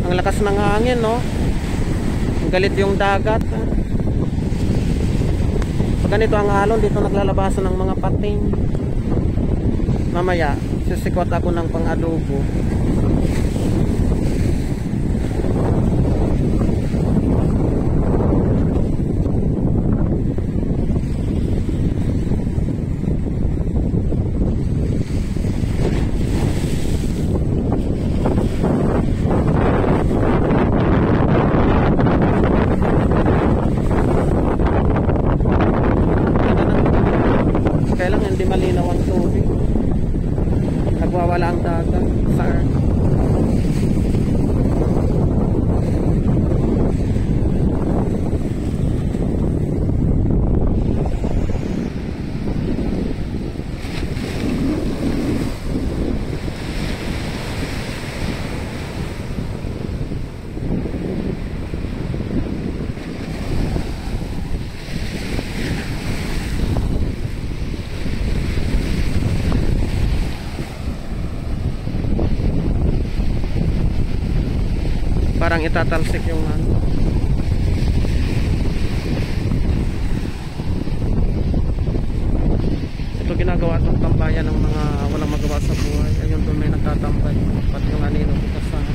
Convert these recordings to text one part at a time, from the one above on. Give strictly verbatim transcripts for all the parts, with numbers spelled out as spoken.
Ang lakas ng hangin, no? Ang galit yung dagat. Pag ganito ang alon, dito naglalabasan ng mga pating. Mamaya sisikot ako ng pang-adobo. Kailang hindi malinaw ang tubig. Nagwawala ang dagat sa earth. Parang itatalsik yung ano. Ito ginagawa itong tambayan ng mga walang magawa sa buhay. Ayun, doon may nagtatambay. Pati yung anino kasama.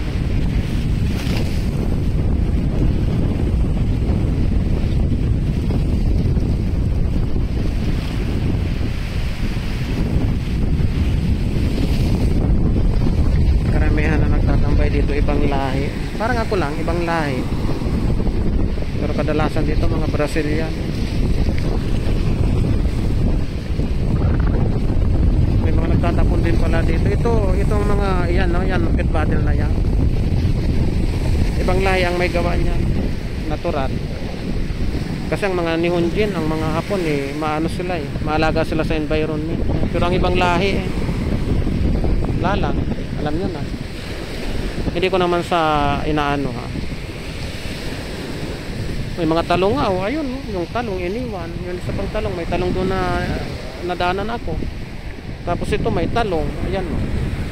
Karamihan na nagtatambay dito ibang lahi. Parang ako lang, ibang lahi. Pero kadalasan dito mga Brazilian. May mga nagtatapon din pala dito. Ito, itong mga, yan, no? Yan, pit battle na yan. Ibang lahi ang may gawa niyan. Natural. Kasi ang mga Nihonjin, ang mga Hapon, eh, maano sila eh. Maalaga sila sa environment. Pero ang ibang lahi, eh, lalang. Alam nyo na. Hindi ko naman sa inaano ha. May mga talong nga, oh, ayun, oh, yung talong iniwan. Yung isa pang talong, may talong doon na nadaanan ako. Tapos ito may talong, ayan oh.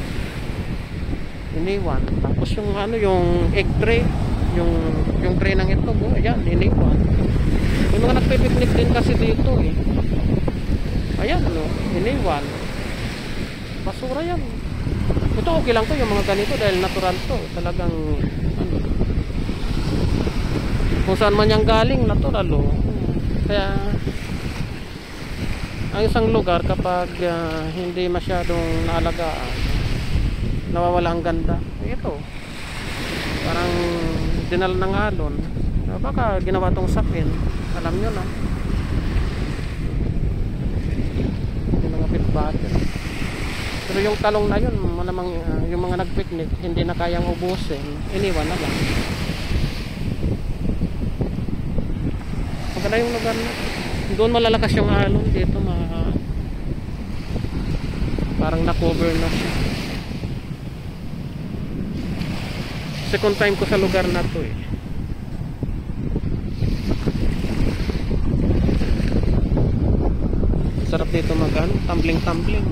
Iniwan. Tapos yung ano, yung egg tray, yung yung tray ng itlog, oh, ayan, iniwan. May mga nagpipiknik din kasi dito eh. Ayan oh, iniwan. Basura yan. Ito okay lang to yung mga ganito dahil natural to. Talagang ano, kung saan man yang galing natural oh. Kaya ang isang lugar kapag uh, hindi masyadong naalagaan, nawawala ang ganda. Ito parang dinala ng alon. Baka ginawa tong sapin. Alam nyo na. Yung mga pit battle. Pero yung talong na yun, malamang uh, yung mga nagpiknik hindi na kayang ubusin, iniwan na lang. Maganda yung lugar na. Doon malalakas yung alon, dito ma parang na-cover na siya. Second time ko sa lugar na to eh. Sarap dito mag-ano, tumbling-tumbling.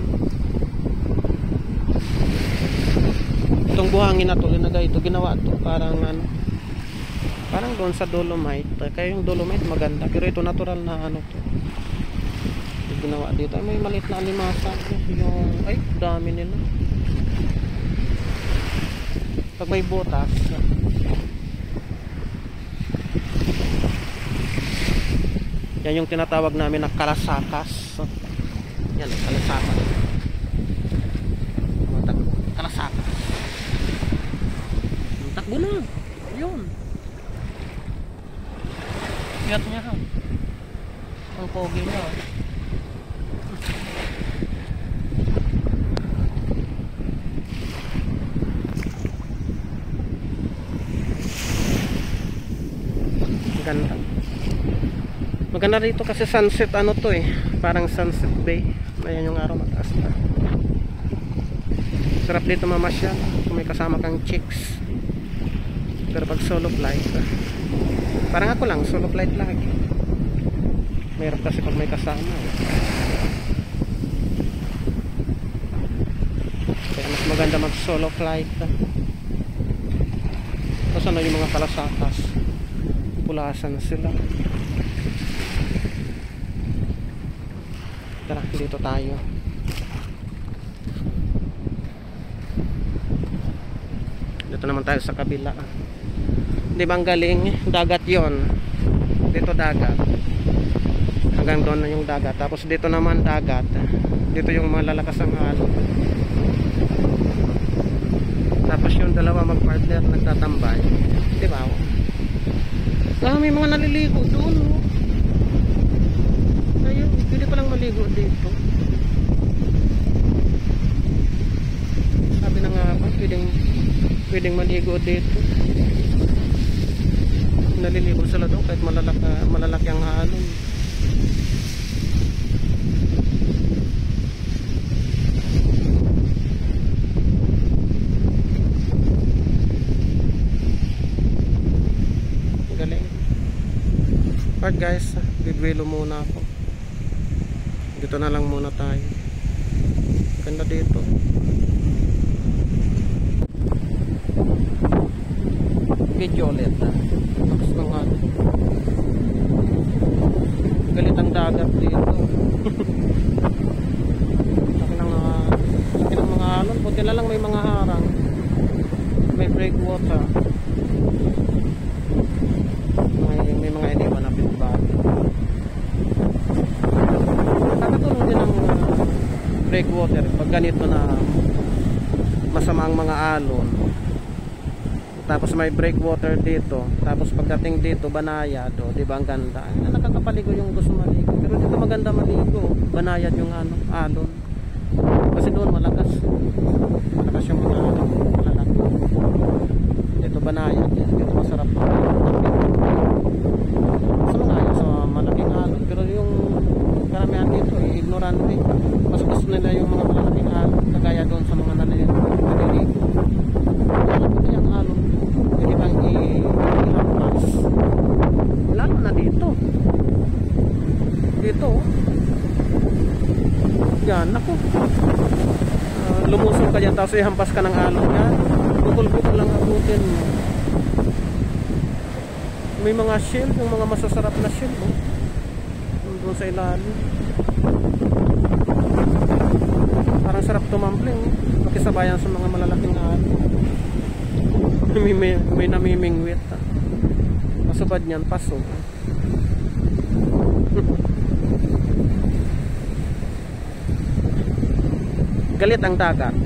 Itong buhangin na to, ito ginawa to parang ano, parang doon sa Dolomite. Kaya yung Dolomite maganda, pero ito natural na ano to. Yung ginawa dito, ay, may maliit na alimasa yung, ay dami nila. Pag may butas, yan yung tinatawag namin na kalasakas. Yan, kalasakas. Kalasakas. Takbo na. Yun. Kiyat niya ha. Ang pogi niya. Maganda. Maganda rito kasi sunset ano to eh. Parang sunset bay. Ayan yung araw mataas na. Sarap dito mamasyal kung may kasama kang chicks. Pero pag solo flight, parang ako lang, solo flight lagi. Mayroon kasi pag may kasama. Kaya mas maganda mag solo flight. Tapos ano yung mga kalasakas, pulasan sila. Tara, dito tayo. Dito naman tayo sa kabila. Di ba ang galing? Dagat yon. Dito dagat. Hanggang doon na yung dagat. Tapos dito naman dagat. Dito yung malalakas ang alon. Tapos yung dalawa magpartner nagtatambay. Di ba? Ah, may mga naliligo doon. Oh. Ayun, pwede palang maligo dito. Sabi na nga ba, pwedeng, pwedeng maligo dito. Naliligo sila doon kahit malalaki, malalaki ang alon. Alright guys, bigwilo muna ako. Dito na lang muna tayo. Ganda dito. Video ulit ha. Tapos na nga. Galit ang dagat dito. Laki ng mga laki ng mga alon. Buti na lang may mga harang. May breakwater. May, may mga iniwan na bitbag. Nakakatulong din ang uh, breakwater pag ganito na masama ang mga alon. Tapos may breakwater dito. Tapos pagdating dito banayad, oh, di ba ang ganda? Ay, nakakapaligo yung gusto maligo. Pero dito maganda maligo. Banayad yung ano, alon. Kasi doon malakas. Malakas yung mga alon, malalaki. Dito banayad. Dito masarap. Sa mga ayaw sa malaking alon. Pero yung karamihan dito, eh, ignorante. Mas gusto nila yung mga malalaking alon. Kagaya doon sa mga naliligo. Malapit yung alon. Pwede kang i-hampas. Lalo na dito. Dito. Yan, ako. Uh, lumusong ka dyan, tapos ihampas ka ng alon. Yan. Bukol-bukol lang abutin mo. May mga shell, yung mga masasarap na shell. Oh. Doon sa ilalim. Parang sarap tumampling. Makisabayan sa mga malalaking alon. may, may, may namimingwit. Masubad niyan, paso. Galit ang dagat.